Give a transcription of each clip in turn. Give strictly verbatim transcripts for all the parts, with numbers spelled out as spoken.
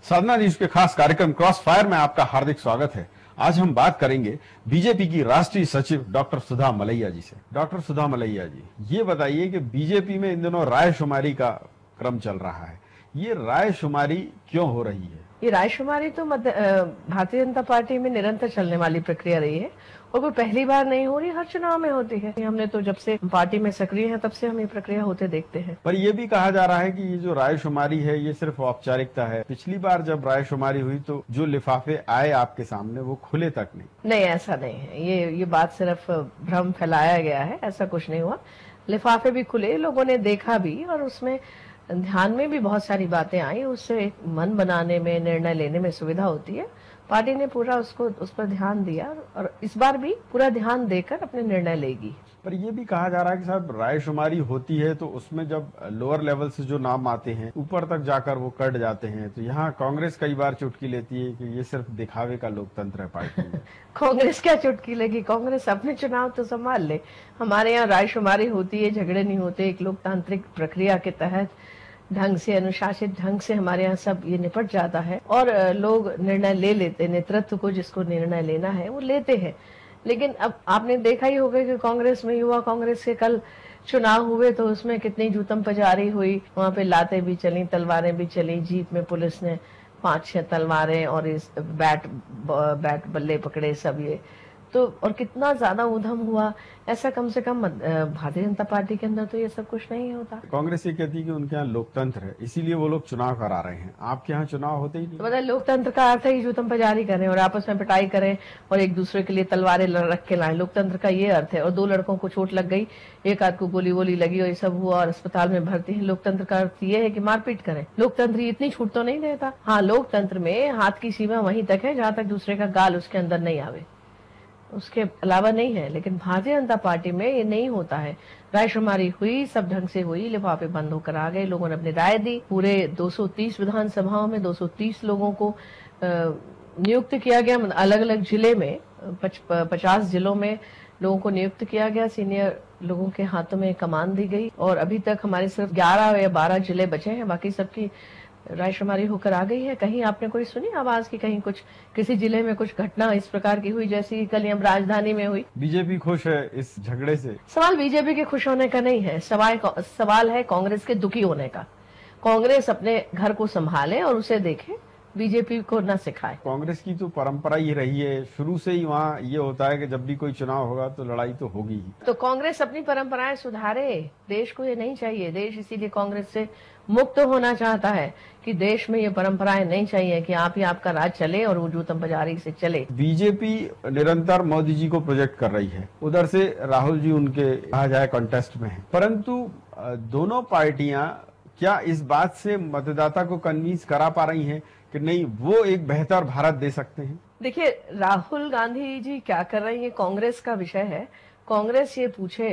साधना news के खास कार्यक्रम क्रॉस फायर में आपका हार्दिक स्वागत है। आज हम बात करेंगे बीजेपी की राष्ट्रीय सचिव डॉक्टर सुधा मलैया जी से। डॉक्टर सुधा मलैया जी, ये बताइए कि बीजेपी में इन दिनों रायशुमारी का क्रम चल रहा है, ये रायशुमारी क्यों हो रही है? ये रायशुमारी तो भारतीय जनता पार्टी में निरंतर चलने वाली प्रक्रिया रही है और कोई पहली बार नहीं हो रही, हर चुनाव में होती है। हमने तो जब से पार्टी में सक्रिय हैं तब से हम ये प्रक्रिया होते देखते हैं। पर ये भी कहा जा रहा है कि ये जो रायशुमारी है ये सिर्फ औपचारिकता है। पिछली बार जब रायशुमारी हुई तो जो लिफाफे आए आपके सामने वो खुले तक नहीं। नहीं, ऐसा नहीं है। ये ये बात सिर्फ भ्रम फैलाया गया है, ऐसा कुछ नहीं हुआ। लिफाफे भी खुले, लोगों ने देखा भी और उसमें ध्यान में भी बहुत सारी बातें आई। उससे मन बनाने में, निर्णय लेने में सुविधा होती है। पार्टी ने पूरा उसको उस पर ध्यान दिया और इस बार भी पूरा ध्यान देकर अपने निर्णय लेगी। पर यह भी कहा जा रहा है कि साहब रायशुमारी होती है तो उसमें जब लोअर लेवल से जो नाम आते हैं ऊपर तक जाकर वो कट जाते हैं, तो यहाँ कांग्रेस कई बार चुटकी लेती है कि ये सिर्फ दिखावे का लोकतंत्र है पार्टी में। कांग्रेस क्या चुटकी लेगी? कांग्रेस अपने चुनाव तो संभाल ले। हमारे यहाँ रायशुमारी होती है, झगड़े नहीं होते। एक लोकतांत्रिक प्रक्रिया के तहत ढंग से, अनुशासित ढंग से हमारे यहाँ सब ये निपट जाता है और लोग निर्णय ले लेते, नेतृत्व को जिसको निर्णय लेना है वो लेते हैं। लेकिन अब आपने देखा ही होगा कि कांग्रेस में, युवा कांग्रेस के कल चुनाव हुए तो उसमें कितनी जूतम पजारी हुई। वहां पे लातें भी चली, तलवारें भी चली। जीप में पुलिस ने पांच छह तलवारें और इस बैट बैट बल्ले पकड़े सब ये तो, और कितना ज्यादा उधम हुआ। ऐसा कम से कम भारतीय जनता पार्टी के अंदर तो ये सब कुछ नहीं होता। कांग्रेस ये कहती है कि उनके यहाँ लोकतंत्र है, इसीलिए वो लोग चुनाव करा रहे हैं। आपके यहाँ चुनाव होते ही नहीं। तो मतलब लोकतंत्र का अर्थ है कि जूतम पजारी करें और आपस में पिटाई करें और एक दूसरे के लिए तलवारें रख के लाएं। लोकतंत्र का ये अर्थ है। और दो लड़कों को चोट लग गई, एक आध को गोली वोली लगी और ये सब हुआ और अस्पताल में भर्ती है। लोकतंत्र का अर्थ ये है कि मारपीट करें। लोकतंत्र इतनी छूट तो नहीं देता। हाँ, लोकतंत्र में हाथ की सीमा वहीं तक है जहां तक दूसरे का गाल उसके अंदर नहीं आवे, उसके अलावा नहीं है। लेकिन भारतीय जनता पार्टी में ये नहीं होता है। रायशुमारी हुई, सब ढंग से हुई, लिफाफे बंद होकर आ गए, लोगों ने अपनी राय दी। पूरे दो सौ तीस विधानसभाओं में दो सौ तीस लोगों को नियुक्त किया गया। अलग अलग जिले में पच, पचास जिलों में लोगों को नियुक्त किया गया। सीनियर लोगों के हाथों में कमान दी गई और अभी तक हमारे सिर्फ ग्यारह या बारह जिले बचे हैं, बाकी सबकी रायशुमारी होकर आ गई है। कहीं आपने कोई सुनी आवाज की कहीं कुछ किसी जिले में कुछ घटना इस प्रकार की हुई जैसी कल हम राजधानी में हुई? बीजेपी खुश है इस झगड़े से? सवाल बीजेपी के खुश होने का नहीं है, सवाल सवाल है कांग्रेस के दुखी होने का। कांग्रेस अपने घर को संभाले और उसे देखे, बीजेपी को न सिखाए। कांग्रेस की तो परंपरा ही रही है, शुरू से ही वहाँ ये होता है कि जब भी कोई चुनाव होगा तो लड़ाई तो होगी ही। तो कांग्रेस अपनी परंपराएं सुधारे। देश को ये नहीं चाहिए। देश इसीलिए कांग्रेस से मुक्त होना चाहता है कि देश में ये परंपराएं नहीं चाहिए कि आप ही आपका राज चले और वो जूतम बाजारी से चले। बीजेपी निरंतर मोदी जी को प्रोजेक्ट कर रही है, उधर से राहुल जी उनके कहा जाए कॉन्टेस्ट में है, परंतु दोनों पार्टियां क्या इस बात से मतदाता को कन्विंस करा पा रही हैं कि नहीं वो एक बेहतर भारत दे सकते हैं? देखिए, राहुल गांधी जी क्या कर रही है कांग्रेस का विषय है। कांग्रेस ये पूछे,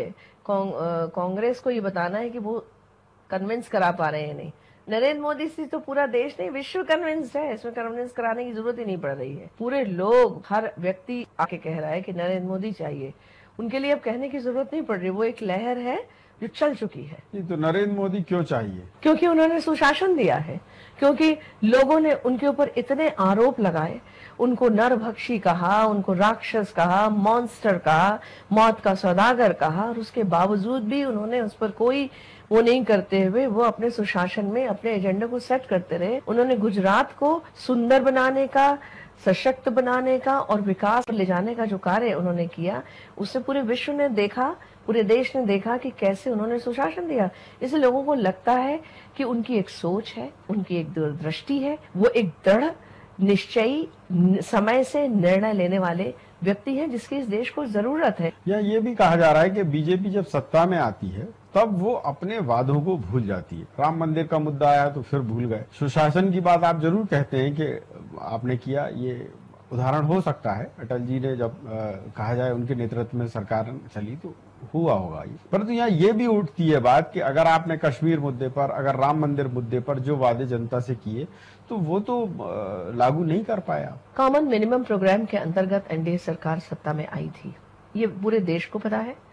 कांग्रेस को ये बताना है कि वो कन्विंस करा पा रहे हैं नहीं। नरेंद्र मोदी से तो पूरा देश नहीं, विश्व कन्विंस है। इसमें कन्विंस कराने की जरूरत ही नहीं पड़ रही है। पूरे लोग, हर व्यक्ति आके कह रहा है कि नरेंद्र मोदी चाहिए। उनके लिए अब कहने की जरूरत नहीं पड़ रही। वो एक लहर है जो चल चुकी है। तो नरेंद्र मोदी क्यों चाहिए? क्योंकि उन्होंने सुशासन दिया है, क्योंकि लोगों ने उनके ऊपर इतने आरोप लगाए, उनको नरभक्षी कहा, उनको राक्षस कहा, मॉन्स्टर कहा, मौत का सौदागर कहा, और उसके बावजूद भी उन्होंने उस पर कोई वो नहीं करते हुए वो अपने सुशासन में अपने एजेंडा को सेट करते रहे। उन्होंने गुजरात को सुंदर बनाने का, सशक्त बनाने का और विकास ले जाने का जो कार्य उन्होंने किया, उससे पूरे विश्व ने देखा, पूरे देश ने देखा कि कैसे उन्होंने सुशासन दिया। इसलिए लोगों को लगता है कि उनकी एक सोच है, उनकी एक दूरदृष्टि है, वो एक दृढ़ निश्चयी, समय से निर्णय लेने वाले व्यक्ति हैं जिसकी इस देश को जरूरत है। या ये भी कहा जा रहा है कि बीजेपी जब सत्ता में आती है तब वो अपने वादों को भूल जाती है। राम मंदिर का मुद्दा आया तो फिर भूल गए। सुशासन की बात आप जरूर कहते हैं कि आपने किया, ये उदाहरण हो सकता है। अटल जी ने जब आ, कहा जाए उनके नेतृत्व में सरकार चली तो हुआ होगा ये। परंतु यहाँ ये भी उठती है बात कि अगर आपने कश्मीर मुद्दे पर, अगर राम मंदिर मुद्दे पर जो वादे जनता से किए तो वो तो लागू नहीं कर पाया। कॉमन मिनिमम प्रोग्राम के अंतर्गत एनडीए सरकार सत्ता में आई थी, ये पूरे देश को पता है।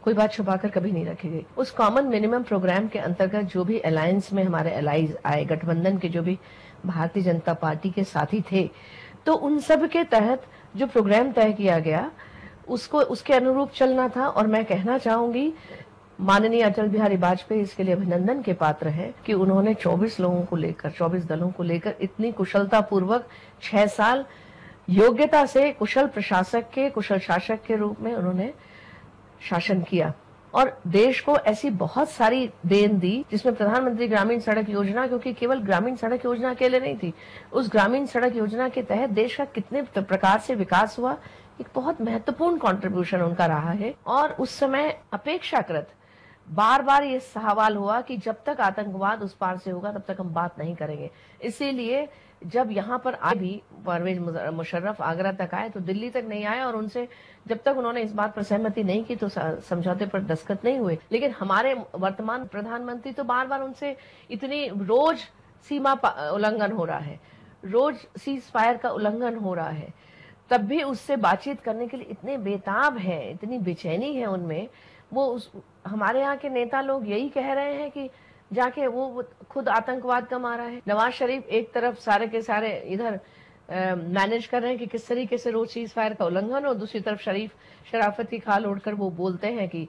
कोई बात छुपाकर कभी नहीं रखी गई। उस कॉमन मिनिमम प्रोग्राम के अंतर्गत जो भी अलायंस में हमारे एलाइज आए, गठबंधन के जो भी भारतीय जनता पार्टी के साथी थे, तो उन सब के तहत जो प्रोग्राम तय किया गया उसको उसके अनुरूप चलना था। और मैं कहना चाहूंगी माननीय अटल बिहारी वाजपेयी इसके लिए अभिनंदन के पात्र हैं कि उन्होंने चौबीस लोगों को लेकर, चौबीस दलों को लेकर इतनी कुशलता पूर्वक छह साल योग्यता से कुशल प्रशासक के, कुशल शासक के रूप में उन्होंने शासन किया और देश को ऐसी बहुत सारी देन दी, जिसमें प्रधानमंत्री ग्रामीण सड़क योजना, क्योंकि केवल ग्रामीण सड़क योजना अकेले नहीं थी, उस ग्रामीण सड़क योजना के तहत देश का कितने प्रकार से विकास हुआ, एक बहुत महत्वपूर्ण कंट्रीब्यूशन उनका रहा है। और उस समय अपेक्षाकृत बार बार ये सवाल हुआ कि जब तक आतंकवाद उस पार से होगा तब तक हम बात नहीं करेंगे। इसीलिए जब यहाँ पर आए भी परवेज मुशर्रफ आगरा तक आए तो दिल्ली तक नहीं आए, और उनसे जब तक उन्होंने इस बात पर सहमति नहीं की तो समझौते पर दस्तखत नहीं हुए। लेकिन हमारे वर्तमान प्रधानमंत्री तो बार बार उनसे इतनी, रोज सीमा उल्लंघन हो रहा है, रोज सीज फायर का उल्लंघन हो रहा है, तब भी उससे बातचीत करने के लिए इतने बेताब हैं, इतनी बेचैनी है उनमें। वो उस, हमारे यहाँ के नेता लोग यही कह रहे हैं कि जाके वो, वो खुद आतंकवाद का मारा है। नवाज शरीफ एक तरफ सारे के सारे इधर मैनेज कर रहे हैं कि किस तरीके से रोज सीज फायर का उल्लंघन, और दूसरी तरफ शरीफ शराफत की खाल ओढ़कर वो बोलते हैं कि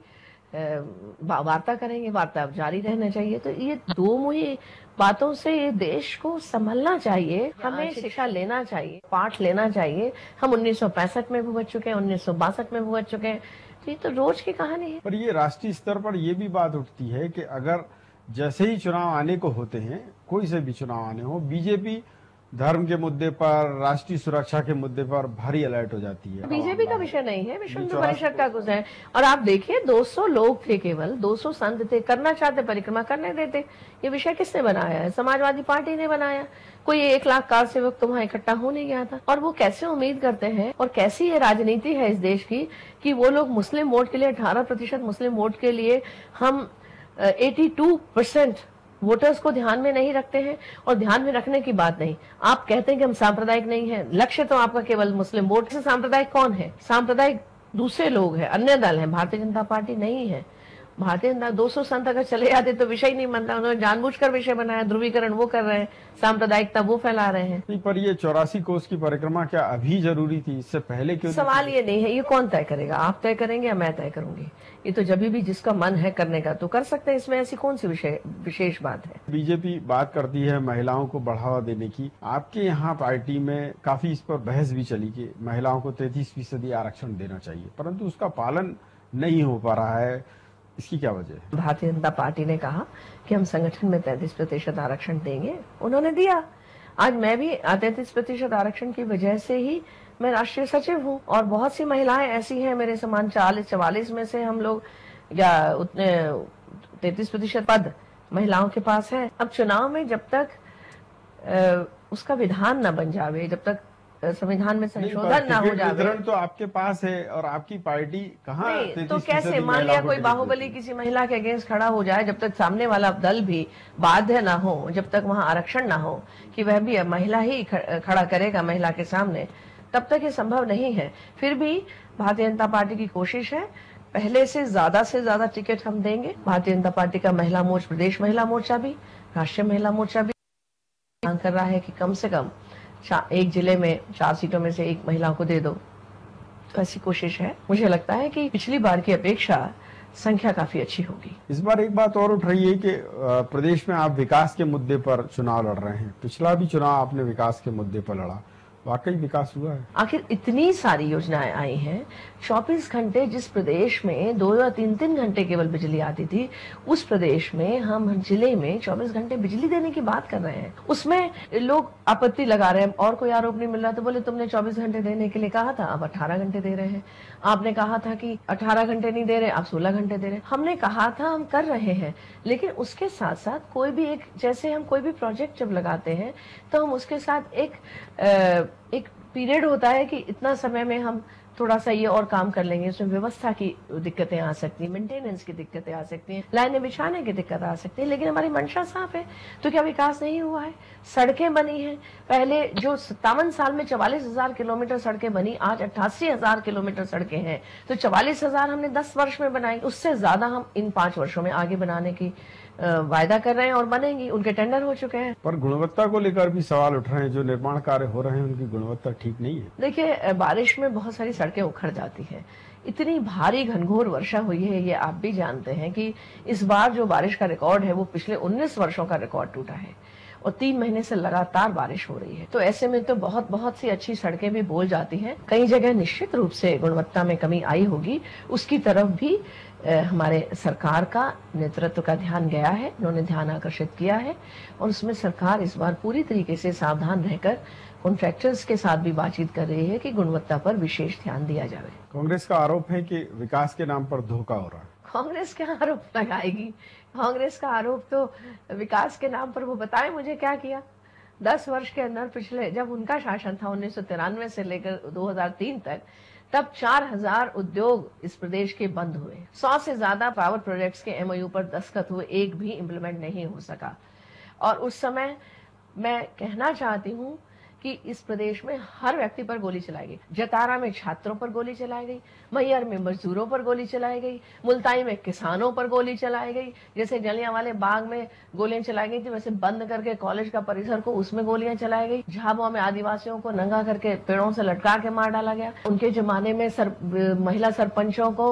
वार्ता करेंगे, वार्ता जारी रहना चाहिए। तो ये दो मुही बातों से ये देश को संभलना चाहिए, हमें शिक्षा लेना चाहिए, पाठ लेना चाहिए। हम उन्नीस सौ पैंसठ में भुगत चुके हैं, उन्नीस सौ बासठ में भुगत चुके हैं, तो ये तो रोज की कहानी है। पर ये राष्ट्रीय स्तर पर ये भी बात उठती है कि अगर जैसे ही चुनाव आने को होते हैं, कोई से भी चुनाव आने हो, बीजेपी धर्म के मुद्दे पर, राष्ट्रीय सुरक्षा के मुद्दे पर भारी अलर्ट हो जाती है। बीजेपी का विषय नहीं है, विश्व हिंदू परिषद का कुछ है। और आप देखिए दो सौ लोग थे, केवल दो सौ संत थे, करना चाहते परिक्रमा करने देते। ये विषय किसने बनाया है? समाजवादी पार्टी ने बनाया। कोई एक लाख कार सेवक तो वहां इकट्ठा हो नहीं गया था। और वो कैसे उम्मीद करते हैं, और कैसी ये राजनीति है इस देश की कि वो लोग मुस्लिम वोट के लिए, अठारह प्रतिशत मुस्लिम वोट के लिए हम बयासी परसेंट वोटर्स को ध्यान में नहीं रखते हैं। और ध्यान में रखने की बात नहीं, आप कहते हैं कि हम सांप्रदायिक नहीं है, लक्ष्य तो आपका केवल मुस्लिम वोट से। सांप्रदायिक कौन है? सांप्रदायिक दूसरे लोग हैं, अन्य दल हैं, भारतीय जनता पार्टी नहीं है। भारतीय जनता दो सौ संत अगर चले जाते तो विषय नहीं बनता। उन्होंने जानबूझकर विषय बनाया, ध्रुवीकरण वो कर रहे हैं, सांप्रदायिकता वो फैला रहे हैं। नहीं, पर ये चौरासी कोस की परिक्रमा क्या अभी जरूरी थी? इससे पहले क्यों? सवाल ये नहीं है, ये कौन तय करेगा? आप तय करेंगे या मैं तय करूंगी? ये तो जब भी जिसका मन है करने का तो कर सकते हैं, इसमें ऐसी कौन सी विषय विशेष बात है? बीजेपी बात करती है महिलाओं को बढ़ावा देने की। आपके यहाँ पार्टी में काफी इस पर बहस भी चली कि महिलाओं को तैतीस फीसदी आरक्षण देना चाहिए, परंतु उसका पालन नहीं हो पा रहा है। इसकी क्या वजह है? भारतीय जनता पार्टी ने कहा कि हम संगठन में तैतीस प्रतिशत आरक्षण देंगे, उन्होंने दिया। आज मैं भी तैतीस प्रतिशत आरक्षण की वजह से ही मैं राष्ट्रीय सचिव हूँ, और बहुत सी महिलाएं ऐसी हैं मेरे समान, चालीस चवालीस में से हम लोग, या उतने तैतीस प्रतिशत पद महिलाओं के पास है। अब चुनाव में जब तक आ, उसका विधान न बन जावे, जब तक संविधान में संशोधन ना हो जाए, तो आपके पास है और आपकी पार्टी कहाँ? तो कैसे? मान लिया कोई बाहुबली किसी महिला के अगेंस्ट खड़ा हो जाए, जब तक सामने वाला दल भी बाध्य ना हो, जब तक वहां आरक्षण ना हो कि वह भी महिला ही खड़ा करेगा महिला के सामने, तब तक ये संभव नहीं है। फिर भी भारतीय जनता पार्टी की कोशिश है, पहले से ज्यादा से ज्यादा टिकट हम देंगे। भारतीय जनता पार्टी का महिला मोर्चा, प्रदेश महिला मोर्चा भी, राष्ट्रीय महिला मोर्चा भी मांग कर रहा है कि कम से कम एक जिले में चार सीटों में से एक महिलाओं को दे दो। तो ऐसी कोशिश है। मुझे लगता है कि पिछली बार की अपेक्षा संख्या काफी अच्छी होगी। इस बार एक बात और उठ रही है कि प्रदेश में आप विकास के मुद्दे पर चुनाव लड़ रहे हैं। पिछला भी चुनाव आपने विकास के मुद्दे पर लड़ा, वाकई विकास हुआ है? आखिर इतनी सारी योजनाएं आई हैं, चौबीस घंटे जिस प्रदेश में दो या तीन तीन घंटे केवल बिजली आती थी, उस प्रदेश में हम जिले में चौबीस घंटे बिजली देने की बात कर रहे हैं। उसमें लोग आपत्ति लगा रहे हैं, और कोई आरोप नहीं मिल रहा, तो बोले तुमने चौबीस घंटे देने के लिए कहा था, अब अठारह घंटे दे रहे हैं। आपने कहा था कि अठारह घंटे नहीं दे रहे, आप सोलह घंटे दे रहे हैं। हमने कहा था हम कर रहे हैं, लेकिन उसके साथ साथ कोई भी एक, जैसे हम कोई भी प्रोजेक्ट जब लगाते हैं तो हम उसके साथ एक आ, एक पीरियड होता है कि इतना समय में हम थोड़ा सा ये और काम कर लेंगे, उसमें व्यवस्था की दिक्कतें आ सकती हैं, मेंटेनेंस की दिक्कतें आ सकती हैं, लाइनें बिछाने की दिक्कत आ सकती है, लेकिन हमारी मंशा साफ है। तो क्या विकास नहीं हुआ है? सड़कें बनी हैं, पहले जो सत्तावन साल में चवालीस हजार किलोमीटर सड़कें बनी, आज अट्ठासी हजार किलोमीटर सड़कें हैं। तो चवालीस हजार हमने दस वर्ष में बनाई, उससे ज्यादा हम इन पांच वर्षों में आगे बनाने की वायदा कर रहे हैं और बनेंगी, उनके टेंडर हो चुके हैं। पर गुणवत्ता को लेकर भी सवाल उठ रहे हैं, जो निर्माण कार्य हो रहे हैं उनकी गुणवत्ता ठीक नहीं है। देखिए, बारिश में बहुत सारी सड़कें उखड़ जाती हैं। इतनी भारी घनघोर वर्षा हुई है, ये आप भी जानते हैं कि इस बार जो बारिश का रिकॉर्ड है वो पिछले उन्नीस वर्षों का रिकॉर्ड टूटा है और तीन महीने से लगातार बारिश हो रही है। तो ऐसे में तो बहुत बहुत सी अच्छी सड़कें भी बोल जाती हैं। कई जगह निश्चित रूप से गुणवत्ता में कमी आई होगी, उसकी तरफ भी हमारे सरकार का नेतृत्व का ध्यान गया है, उन्होंने ध्यान आकर्षित किया है और उसमें सरकार इस बार पूरी तरीके से सावधान रहकर कॉन्ट्रैक्टर्स के साथ भी बातचीत कर रही है कि गुणवत्ता पर विशेष ध्यान दिया जाए। कांग्रेस का आरोप है कि विकास के नाम पर धोखा हो रहा है। कांग्रेस क्या आरोप लगाएगी? कांग्रेस का आरोप तो विकास के नाम पर, वो बताए मुझे क्या किया दस वर्ष के अंदर। पिछले जब उनका शासन था उन्नीस सौ तिरानवे से लेकर दो हजार तीन तक, तब चार हजार उद्योग इस प्रदेश के बंद हुए, सौ से ज्यादा पावर प्रोजेक्ट्स के एमओयू पर दस्तखत हुए, एक भी इम्प्लीमेंट नहीं हो सका। और उस समय मैं कहना चाहती हूँ कि इस प्रदेश में हर व्यक्ति पर गोली चलाई गई। जतारा में छात्रों पर गोली चलाई गई, मैहर में मजदूरों पर गोली चलाई गई, मुल्ताई में किसानों पर गोली चलाई गई। जैसे जलियांवाले बाग में गोलियां चलाई गई थी, वैसे बंद करके कॉलेज का परिसर को उसमें गोलियां चलाई गई। झाबुआ में आदिवासियों को नंगा करके पेड़ों से लटका के मार डाला गया। उनके जमाने में सर, महिला सरपंचों को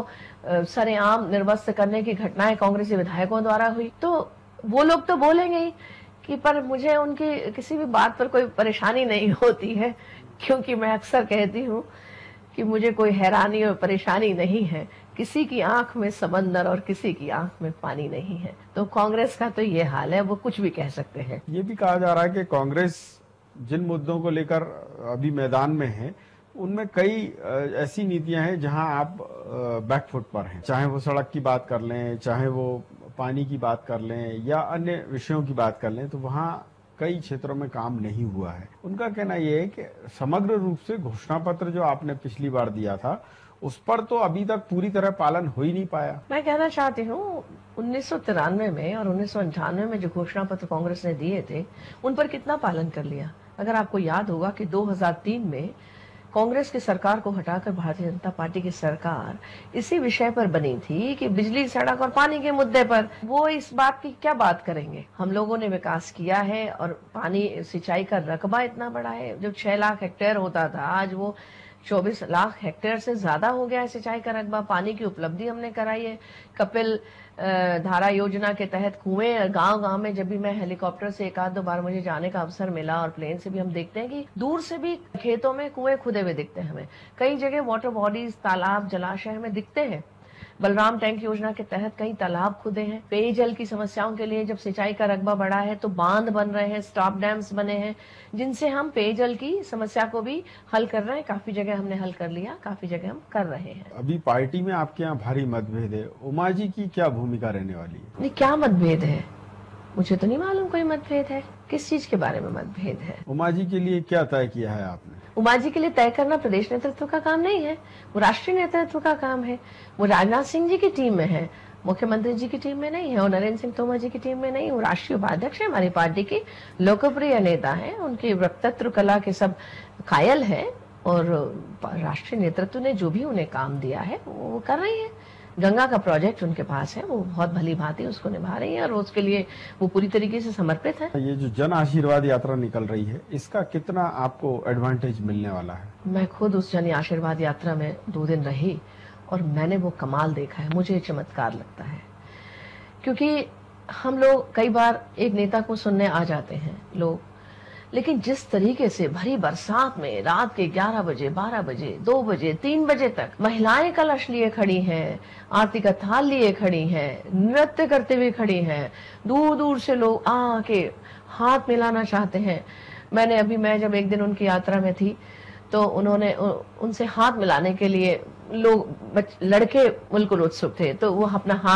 सरेआम निर्वस्त्र करने की घटनाएं कांग्रेसी विधायकों द्वारा हुई। तो वो लोग तो बोलेंगे ही कि पर मुझे उनकी किसी भी बात पर कोई परेशानी नहीं होती है, क्योंकि मैं अक्सर कहती हूँ कि मुझे कोई हैरानी और परेशानी नहीं है। किसी की आंख में समंदर और किसी की आंख में पानी नहीं है। तो कांग्रेस का तो ये हाल है, वो कुछ भी कह सकते हैं। ये भी कहा जा रहा है कि कांग्रेस जिन मुद्दों को लेकर अभी मैदान में है, उनमें कई ऐसी नीतियां हैं जहां आप बैकफुट पर हैं। चाहे वो सड़क की बात कर लें, चाहे वो पानी की बात कर लें या अन्य विषयों की बात कर लें, तो वहाँ कई क्षेत्रों में काम नहीं हुआ है। उनका कहना यह है कि समग्र रूप से घोषणा पत्र जो आपने पिछली बार दिया था उस पर तो अभी तक पूरी तरह पालन हो ही नहीं पाया। मैं कहना चाहती हूँ उन्नीस सौ तिरानवे में और उन्नीस सौ अंठानवे में जो घोषणा पत्र कांग्रेस ने दिए थे उन पर कितना पालन कर लिया। अगर आपको याद होगा कि दो हजार तीन में कांग्रेस की सरकार को हटाकर भारतीय जनता पार्टी की सरकार इसी विषय पर बनी थी कि बिजली, सड़क और पानी के मुद्दे पर वो इस बात की क्या बात करेंगे। हम लोगों ने विकास किया है और पानी सिंचाई का रकबा इतना बड़ा है, जो छह लाख हेक्टेयर होता था आज वो चौबीस लाख हेक्टेयर से ज्यादा हो गया है सिंचाई का रकबा। पानी की उपलब्धि हमने कराई है। कपिल धारा योजना के तहत कुएं गांव गांव में, जब भी मैं हेलीकॉप्टर से एक आध दो बार मुझे जाने का अवसर मिला और प्लेन से भी हम देखते हैं कि दूर से भी खेतों में कुएं खुदे हुए दिखते हैं हमें। कई जगह वाटर बॉडीज, तालाब, जलाशय हमें दिखते हैं। बलराम टैंक योजना के तहत कई तालाब खुदे हैं। पेयजल की समस्याओं के लिए जब सिंचाई का रकबा बढ़ा है तो बांध बन रहे हैं, स्टॉप डैम्स बने हैं, जिनसे हम पेयजल की समस्या को भी हल कर रहे हैं। काफी जगह हमने हल कर लिया, काफी जगह हम कर रहे हैं। अभी पार्टी में आपके यहाँ भारी मतभेद है, उमा जी की क्या भूमिका रहने वाली है? नहीं, क्या मतभेद है? मुझे तो नहीं मालूम कोई मतभेद है। किस चीज के बारे में मतभेद है? उमा जी के लिए क्या तय किया है आपने? उमा जी के लिए तय करना प्रदेश नेतृत्व का काम नहीं है, वो राष्ट्रीय नेतृत्व का काम है। वो राजनाथ सिंह जी की टीम में है, मुख्यमंत्री जी की टीम में नहीं है और नरेंद्र सिंह तोमर जी की टीम में नहीं। वो राष्ट्रीय उपाध्यक्ष है, हमारी पार्टी की लोकप्रिय नेता है, उनकी वक्तृत्व कला के सब कायल है और राष्ट्रीय नेतृत्व ने जो भी उन्हें काम दिया है वो कर रही है। गंगा का प्रोजेक्ट उनके पास है, वो बहुत भली भांति उसको निभा रही है और उसके लिए वो पूरी तरीके से समर्पित है। ये जो जन आशीर्वाद यात्रा निकल रही है, इसका कितना आपको एडवांटेज मिलने वाला है? मैं खुद उस जन आशीर्वाद यात्रा में दो दिन रही और मैंने वो कमाल देखा है। मुझे चमत्कार लगता है, क्योंकि हम लोग कई बार एक नेता को सुनने आ जाते हैं लोग, लेकिन जिस तरीके से भरी बरसात में रात के ग्यारह बजे, बारह बजे, दो बजे, तीन बजे तक महिलाएं कलश लिए खड़ी हैं, आरती का थाल लिए खड़ी हैं, नृत्य करते हुए खड़ी हैं, दूर दूर से लोग आके हाथ मिलाना चाहते हैं। मैंने अभी मैं जब एक दिन उनकी यात्रा में थी तो उन्होंने उनसे हाथ मिलाने के लिए लोग लड़के बिल्कुल उत्सुक थे, तो वो अपना हाथ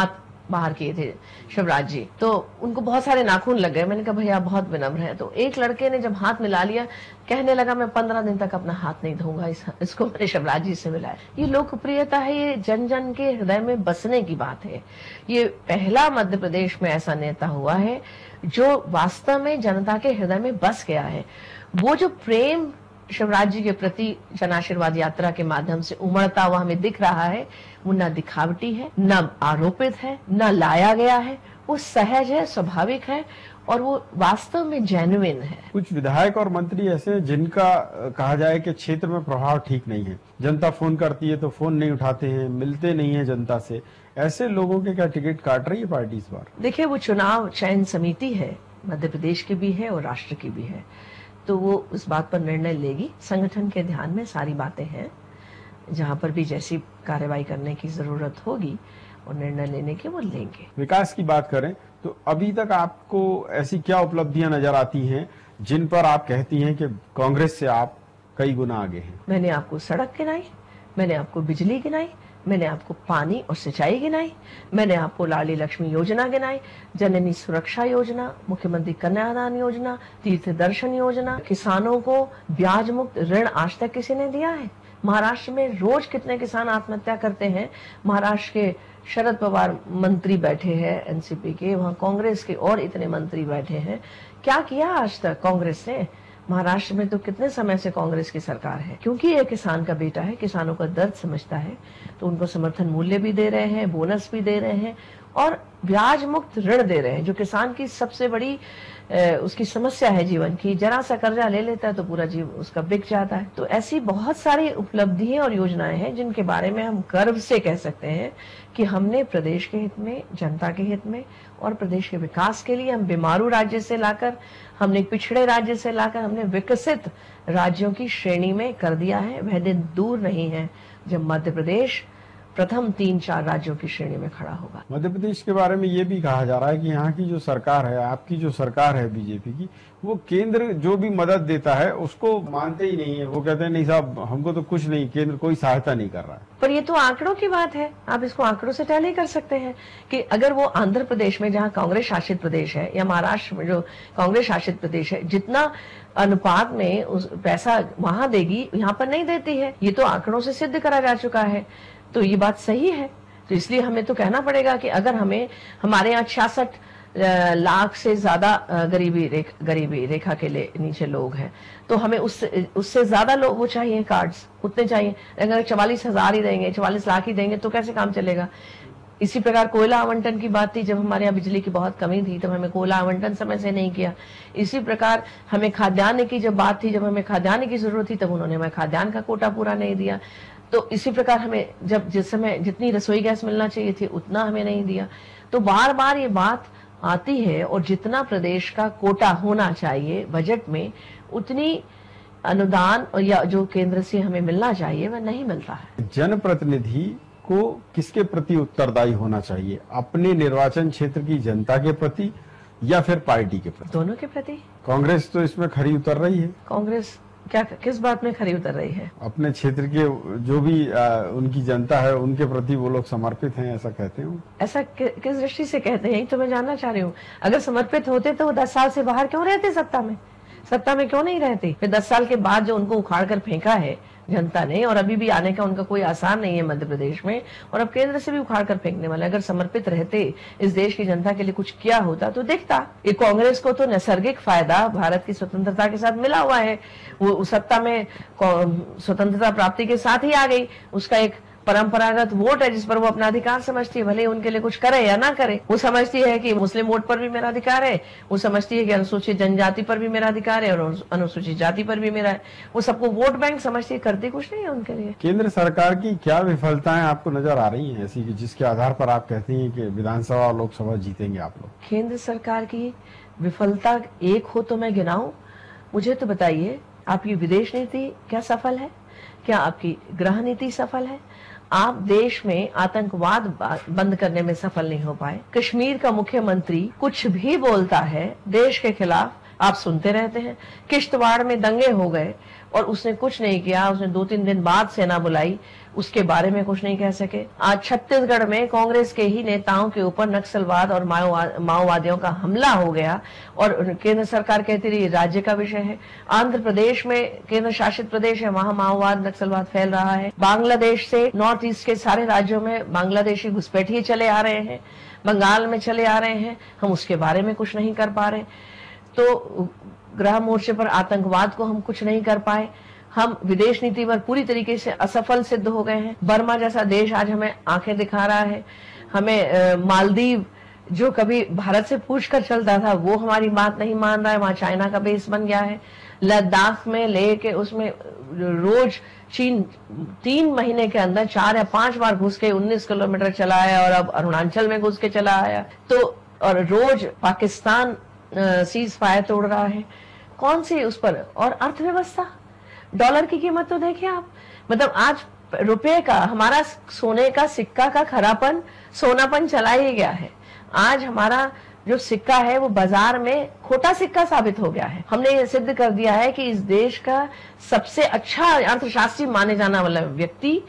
बाहर किए थे शिवराज जी, तो उनको बहुत सारे नाखून लग गए। मैंने कहा भैया आप बहुत विनम्र हैं। तो एक लड़के ने जब हाथ मिला लिया, कहने लगा मैं पंद्रह दिन तक अपना हाथ नहीं धोऊंगा, इस, इसको मैंने शिवराज जी से मिलाया। ये लोकप्रियता है, ये जन जन के हृदय में बसने की बात है। ये पहला मध्य प्रदेश में ऐसा नेता हुआ है जो वास्तव में जनता के हृदय में बस गया है। वो जो प्रेम शिवराज जी के प्रति जन आशीर्वाद यात्रा के माध्यम से उमड़ता हुआ हमें दिख रहा है, वो न दिखावटी है, न आरोपित है, न लाया गया है, वो सहज है, स्वाभाविक है और वो वास्तव में जेन्युइन है। कुछ विधायक और मंत्री ऐसे हैं जिनका कहा जाए कि क्षेत्र में प्रभाव ठीक नहीं है, जनता फोन करती है तो फोन नहीं उठाते हैं, मिलते नहीं है जनता से। ऐसे लोगों के क्या टिकट काट रही है पार्टी इस बार? देखिए, वो चुनाव चयन समिति है, मध्य प्रदेश की भी है और राष्ट्र की भी है, तो वो उस बात पर निर्णय लेगी। संगठन के ध्यान में सारी बातें हैं, जहां पर भी जैसी कार्रवाई करने की जरूरत होगी और निर्णय लेने के वो लेंगे। विकास की बात करें तो अभी तक आपको ऐसी क्या उपलब्धियां नजर आती हैं जिन पर आप कहती हैं कि कांग्रेस से आप कई गुना आगे हैं? मैंने आपको सड़क गिनाई, मैंने आपको बिजली गिनाई, मैंने आपको पानी और सिंचाई गिनाई, मैंने आपको लाडली लक्ष्मी योजना गिनाई, जननी सुरक्षा योजना, मुख्यमंत्री कन्यादान योजना, तीर्थ दर्शन योजना, किसानों को ब्याज मुक्त ऋण आज तक किसी ने दिया है? महाराष्ट्र में रोज कितने किसान आत्महत्या करते हैं। महाराष्ट्र के शरद पवार मंत्री बैठे हैं एनसीपी के, वहां कांग्रेस के और इतने मंत्री बैठे हैं। क्या किया आज तक कांग्रेस ने? महाराष्ट्र में तो कितने समय से कांग्रेस की सरकार है, क्योंकि ये किसान का बेटा है, किसानों का दर्द समझता है, तो उनको समर्थन मूल्य भी दे रहे हैं, बोनस भी दे रहे हैं और ब्याज मुक्त ऋण दे रहे हैं, जो किसान की सबसे बड़ी ए, उसकी समस्या है जीवन की। जरा सा कर्जा ले लेता है तो पूरा जीवन उसका बिक जाता है। तो ऐसी बहुत सारी उपलब्धियां और योजनाएं हैं जिनके बारे में हम गर्व से कह सकते हैं कि हमने प्रदेश के हित में, जनता के हित में और प्रदेश के विकास के लिए हम बीमारू राज्य से लाकर, हमने पिछड़े राज्य से लाकर हमने विकसित राज्यों की श्रेणी में कर दिया है। वह दिन दूर नहीं है जब मध्य प्रदेश प्रथम तीन चार राज्यों की श्रेणी में खड़ा होगा। मध्य प्रदेश के बारे में ये भी कहा जा रहा है कि यहाँ की जो सरकार है, आपकी जो सरकार है बीजेपी की, वो केंद्र जो भी मदद देता है उसको मानते ही नहीं है। वो कहते हैं नहीं साहब, हमको तो कुछ नहीं, केंद्र कोई सहायता नहीं कर रहा है। पर ये तो आंकड़ों की बात है, आप इसको आंकड़ों से टैली कर सकते हैं कि अगर वो आंध्र प्रदेश में, जहाँ कांग्रेस शासित प्रदेश है, या महाराष्ट्र में जो कांग्रेस शासित प्रदेश है, जितना अनुपात में उस पैसा वहां देगी, यहाँ पर नहीं देती है। ये तो आंकड़ों से सिद्ध करा जा चुका है। तो ये बात सही है। तो इसलिए हमें तो कहना पड़ेगा कि अगर हमें, हमारे यहाँ छियासठ लाख से ज्यादा गरीबी रेख, गरीबी रेखा के लिए नीचे लोग हैं, तो हमें उससे उससे ज्यादा लोग वो चाहिए, कार्ड्स उतने चाहिए। अगर चवालीस हजार ही देंगे, चवालीस लाख ही देंगे तो कैसे काम चलेगा? इसी प्रकार कोयला आवंटन की बात थी, जब हमारे यहाँ बिजली की बहुत कमी थी तब हमें कोयला आवंटन समय से नहीं किया। इसी प्रकार हमें खाद्यान्न की जब बात थी, जब हमें खाद्यान्न की जरूरत थी तब उन्होंने हमें खाद्यान्न का कोटा पूरा नहीं दिया। तो इसी प्रकार हमें जब जिस समय जितनी रसोई गैस मिलना चाहिए थी उतना हमें नहीं दिया। तो बार बार ये बात आती है और जितना प्रदेश का कोटा होना चाहिए बजट में, उतनी अनुदान और या जो केंद्र से हमें मिलना चाहिए वह नहीं मिलता है। जनप्रतिनिधि को किसके प्रति उत्तरदायी होना चाहिए? अपने निर्वाचन क्षेत्र की जनता के प्रति या फिर पार्टी के प्रति? दोनों के प्रति। कांग्रेस तो इसमें खरी उतर रही है। कांग्रेस क्या, किस बात में खरी उतर रही है? अपने क्षेत्र के जो भी आ, उनकी जनता है उनके प्रति वो लोग समर्पित हैं, ऐसा कहते हैं। ऐसा कि, किस दृष्टि से कहते हैं, तो मैं जानना चाह रही हूँ। अगर समर्पित होते तो वो दस साल से बाहर क्यों रहते? सत्ता में सत्ता में क्यों नहीं रहते? फिर दस साल के बाद जो उनको उखाड़ कर फेंका है जनता ने, और अभी भी आने का उनका कोई आसार नहीं है मध्य प्रदेश में, और अब केंद्र से भी उखाड़ कर फेंकने वाले, अगर समर्पित रहते, इस देश की जनता के लिए कुछ किया होता तो दिखता। ये कांग्रेस को तो नैसर्गिक फायदा भारत की स्वतंत्रता के साथ मिला हुआ है। वो सत्ता में स्वतंत्रता प्राप्ति के साथ ही आ गई। उसका एक परंपरागत वोट है जिस पर वो अपना अधिकार समझती है, भले उनके लिए कुछ करे या ना करे। वो समझती है कि मुस्लिम वोट पर भी मेरा अधिकार है, वो समझती है कि अनुसूचित जनजाति पर भी मेरा अधिकार है और अनुसूचित जाति पर भी मेरा है। वो सबको वोट बैंक समझती है, करती कुछ नहीं है उनके लिए। केंद्र सरकार की क्या विफलताएं आपको नजर आ रही हैं ऐसी कि जिसके आधार पर आप कहती हैं कि विधानसभा और लोकसभा जीतेंगे आप लोग? केंद्र सरकार की विफलता एक हो तो मैं गिनाऊं? मुझे तो बताइए, आपकी विदेश नीति क्या सफल है? क्या आपकी गृह नीति सफल है? आप देश में आतंकवाद बंद करने में सफल नहीं हो पाए। कश्मीर का मुख्यमंत्री कुछ भी बोलता है देश के खिलाफ, आप सुनते रहते हैं। किश्तवाड़ में दंगे हो गए और उसने कुछ नहीं किया। उसने दो तीन दिन बाद सेना बुलाई उसके बारे में कुछ नहीं कह सके। आज छत्तीसगढ़ में कांग्रेस के ही नेताओं के ऊपर नक्सलवाद और माओवादियों का हमला हो गया और केंद्र सरकार कहती रही राज्य का विषय है। आंध्र प्रदेश में केंद्र शासित प्रदेश है, वहां माओवाद नक्सलवाद फैल रहा है। बांग्लादेश से नॉर्थ ईस्ट के सारे राज्यों में बांग्लादेशी घुसपैठिए चले आ रहे हैं, बंगाल में चले आ रहे हैं, हम उसके बारे में कुछ नहीं कर पा रहे। तो गृह मोर्चे पर आतंकवाद को हम कुछ नहीं कर पाए, हम विदेश नीति पर पूरी तरीके से असफल सिद्ध हो गए हैं। बर्मा जैसा देश आज हमें आंखें दिखा रहा है, हमें मालदीव जो कभी भारत से पूछकर चलता था वो हमारी बात नहीं मान रहा है, वहां चाइना का बेस बन गया है। लद्दाख में लेके उसमें रोज चीन तीन महीने के अंदर चार या पांच बार घुस के उन्नीस किलोमीटर चला आया और अब अरुणाचल में घुस के चला आया। तो और रोज पाकिस्तान सीज फायर तोड़ रहा है, कौन सी उस पर। और अर्थव्यवस्था, डॉलर की कीमत तो देखिए आप, मतलब आज रुपए का, हमारा सोने का सिक्का का खरापन सोनापन चला ही गया है। आज हमारा जो सिक्का है वो बाजार में खोटा सिक्का साबित हो गया है। हमने ये सिद्ध कर दिया है कि इस देश का सबसे अच्छा अर्थशास्त्री माने जाने वाला व्यक्ति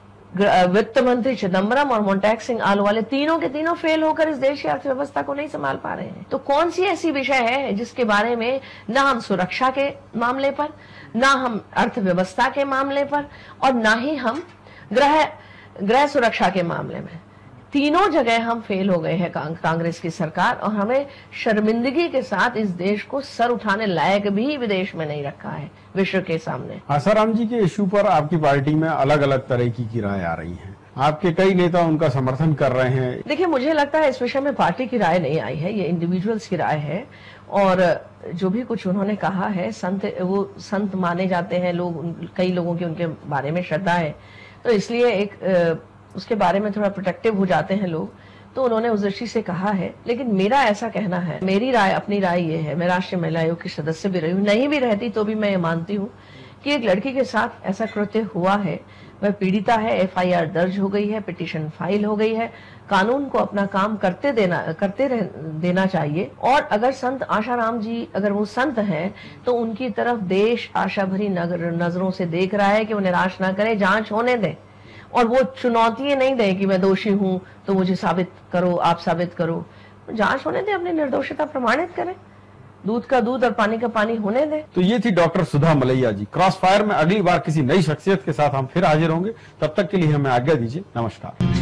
वित्त मंत्री चिदम्बरम और मोन्टेक सिंह आलूवालिया, तीनों के तीनों फेल होकर इस देश की अर्थव्यवस्था को नहीं संभाल पा रहे हैं। तो कौन सी ऐसी विषय है जिसके बारे में ना हम सुरक्षा के मामले पर, ना हम अर्थव्यवस्था के मामले पर और ना ही हम गृह गृह सुरक्षा के मामले में, तीनों जगह हम फेल हो गए हैं कांग्रेस की सरकार। और हमें शर्मिंदगी के साथ इस देश को सर उठाने लायक भी विदेश में नहीं रखा है विश्व के सामने। आसाराम जी के इश्यू पर आपकी पार्टी में अलग अलग तरह की, की राय आ रही है, आपके कई नेता उनका समर्थन कर रहे हैं। देखिए, मुझे लगता है इस विषय में पार्टी की राय नहीं आई है, ये इंडिविजुअल्स की राय है। और जो भी कुछ उन्होंने कहा है, संत वो संत माने जाते हैं लोग, कई लोगों की उनके बारे में श्रद्धा है, तो इसलिए एक उसके बारे में थोड़ा प्रोटेक्टिव हो जाते हैं लोग, तो उन्होंने उस दृष्टि से कहा है। लेकिन मेरा ऐसा कहना है, मेरी राय, अपनी राय ये है, मैं राष्ट्रीय महिला आयोग की सदस्य भी रही हूँ, नहीं भी रहती तो भी मैं ये मानती हूँ कि एक लड़की के साथ ऐसा कृत्य हुआ है, वह पीड़िता है, एफ आई आर दर्ज हो गई है, पिटीशन फाइल हो गई है, कानून को अपना काम करते देना करते रह, देना चाहिए। और अगर संत आशाराम जी, अगर वो संत हैं, तो उनकी तरफ देश आशा भरी नजरों से देख रहा है कि वो निराश ना करे, जांच होने दें और वो चुनौती नहीं दें कि मैं दोषी हूं तो मुझे साबित करो, आप साबित करो। जांच होने दें, अपनी निर्दोषता प्रमाणित करें, दूध का दूध और पानी का पानी होने दें। तो ये थी doctor Sudha Malaiya ji. Cross fire में अगली बार किसी नई शख्सियत के साथ हम फिर हाजिर होंगे, तब तक के लिए हमें आज्ञा दीजिए, नमस्कार।